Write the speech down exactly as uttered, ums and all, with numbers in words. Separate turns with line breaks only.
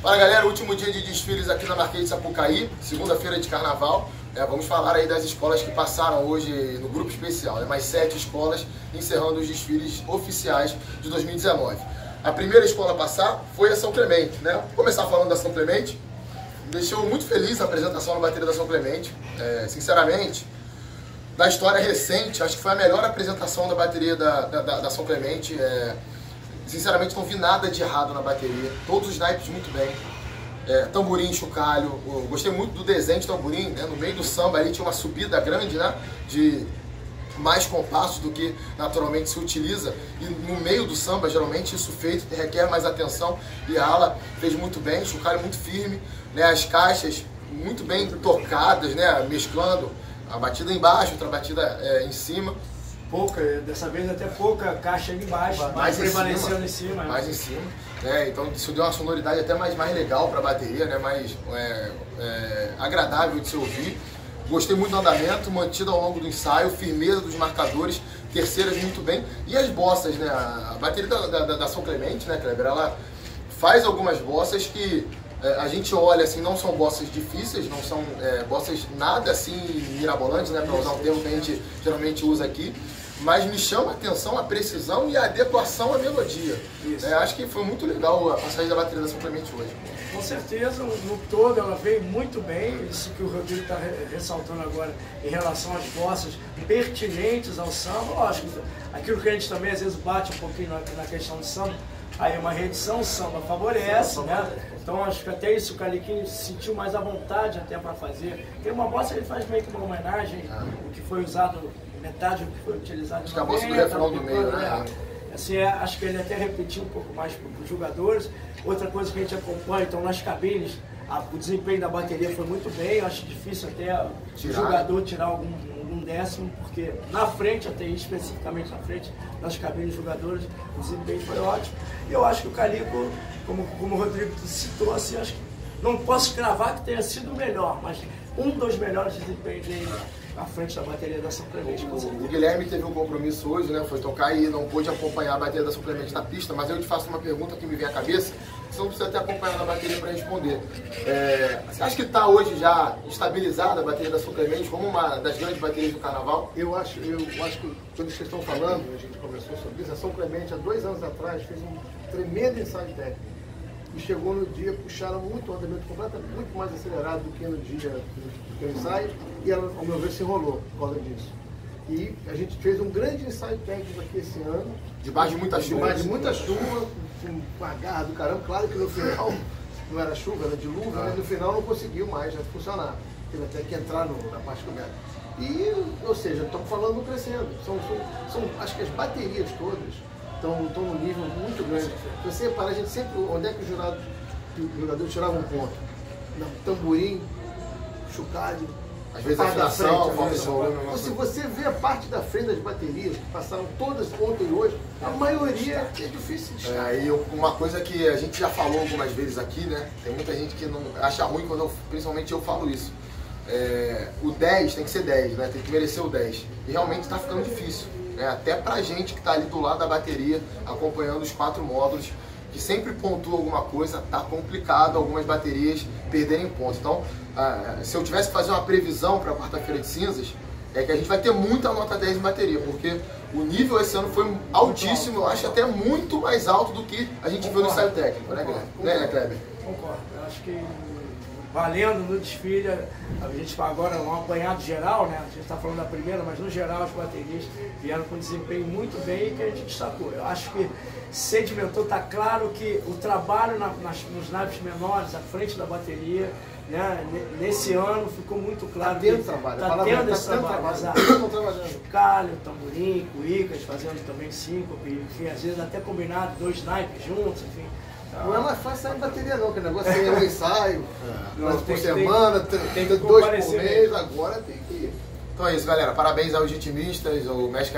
Fala galera, último dia de desfiles aqui na Marquês de Sapucaí, segunda-feira de carnaval. É, vamos falar aí das escolas que passaram hoje no grupo especial, né? Mais sete escolas encerrando os desfiles oficiais de dois mil e dezenove. A primeira escola a passar foi a São Clemente, né? Vou começar falando da São Clemente. Me deixou muito feliz a apresentação na bateria da São Clemente. É, sinceramente, da história recente, acho que foi a melhor apresentação da bateria da, da, da São Clemente. É, Sinceramente, não vi nada de errado na bateria. Todos os naipes muito bem. É, tamborim, chocalho. Eu gostei muito do desenho de tamborim, né? No meio do samba ali tinha uma subida grande, né? De mais compassos do que naturalmente se utiliza. E no meio do samba, geralmente, isso feito requer mais atenção. E a ala fez muito bem, chocalho muito firme. Né? As caixas muito bem tocadas, né? Mesclando a batida embaixo, outra batida é, em cima.
Pouca, dessa vez até pouca caixa ali embaixo, mais, mais prevalecendo em cima.
Mais em cima, né? Então isso deu uma sonoridade até mais, mais legal para a bateria, né? Mais é, é, agradável de se ouvir. Gostei muito do andamento, mantido ao longo do ensaio, firmeza dos marcadores, terceiras muito bem. E as bossas, né? A bateria da, da, da São Clemente, né, Kleber? Ela faz algumas bossas que é, a gente olha assim, não são bossas difíceis, não são é, bossas nada assim mirabolantes, né? Para usar um termo que a gente geralmente usa aqui. Mas me chama a atenção a precisão e a adequação à melodia. É, acho que foi muito legal a passagem da bateria da São Clemente hoje.
Com certeza, no todo ela veio muito bem, isso que o Rodrigo está ressaltando agora em relação às bossas pertinentes ao samba. Lógico, aquilo que a gente também às vezes bate um pouquinho na, na questão do samba, aí uma reedição, o samba favorece, né? Então acho que até isso o Caliquinho se sentiu mais à vontade até para fazer. Tem uma bossa que ele faz meio que uma homenagem, ah. o que foi usado, metade do que foi utilizado.
Acho que a bossa do refrão do meio, né?
Assim, é, acho que ele até repetiu um pouco mais para os jogadores. Outra coisa que a gente acompanha, então nas cabines, a, o desempenho da bateria foi muito bem. Eu acho difícil até tirar. O jogador tirar algum, algum décimo, porque na frente, até especificamente na frente, nas cabines dos jogadores, o desempenho foi ótimo. E eu acho que o Calico, como, como o Rodrigo citou, assim, acho que não posso cravar que tenha sido o melhor, mas um dos melhores desempenhos dele à frente da bateria da São Clemente.
O, o Guilherme teve um compromisso hoje, né? Foi tocar e não pôde acompanhar a bateria da São Clemente na pista, mas eu te faço uma pergunta que me vem à cabeça, você não precisa ter acompanhado a bateria para responder. É, você acha que está hoje já estabilizada a bateria da São Clemente como uma das grandes baterias do carnaval?
Eu acho, eu acho que quando vocês estão falando, a gente conversou sobre isso, a São Clemente há dois anos atrás fez um tremendo ensaio técnico. E chegou no dia, puxaram muito o andamento completamente, muito mais acelerado do que no dia do que o ensaio, e ela, ao meu ver, se enrolou por causa disso. E a gente fez um grande ensaio técnico aqui esse ano.
Debaixo de muita chuva.
Debaixo de muita chuva, com a garra do caramba. Claro que no final não era chuva, era dilúvio, ah. mas no final não conseguiu mais funcionar. Teve até que entrar no, na parte coberta. E, ou seja, estamos falando crescendo. São, são, são, acho que as baterias todas estão, estão num nível muito grande. Se você reparar, a gente sempre, onde é que o jurado, o jogador tirava um ponto? No tamborim, chocalho,
às vezes a afinação, falta de volume.
Se você vê a parte da frente das baterias, que passaram todas ontem e hoje, a maioria é difícil de estar.
É, e uma coisa que a gente já falou algumas vezes aqui, né? Tem muita gente que não acha ruim quando eu, principalmente eu falo isso. É, o dez tem que ser dez, né? Tem que merecer o dez. E realmente está ficando difícil. Né? Até pra gente que está ali do lado da bateria, acompanhando os quatro módulos, que sempre pontua alguma coisa, tá complicado algumas baterias perderem pontos. Então, ah, se eu tivesse que fazer uma previsão para quarta-feira de cinzas, é que a gente vai ter muita nota dez em bateria, porque o nível esse ano foi altíssimo, eu acho até muito mais alto do que a gente viu no ensaio técnico, né, Kleber? Né, Kleber?
Concordo, eu acho que valendo no desfile, a gente agora um apanhado geral, né? A gente está falando da primeira, mas no geral as baterias vieram com desempenho muito bem e que a gente destacou. Eu acho que sedimentou, está claro que o trabalho na, nas, nos naipes menores, à frente da bateria, né? Nesse ano ficou muito claro.
Está tendo trabalho,
está tendo esse
tá
trabalho.
trabalho.
Calho, tamborim, cuicas, fazendo também síncope, enfim, às vezes até combinado dois naipes juntos, enfim.
Não é mais fácil sair bateria não, que o negócio é um ensaio, é. por semana, tem,
tem
tem dois por mês, agora tem que ir.
Então é isso, galera. Parabéns aos ritmistas, o Mestre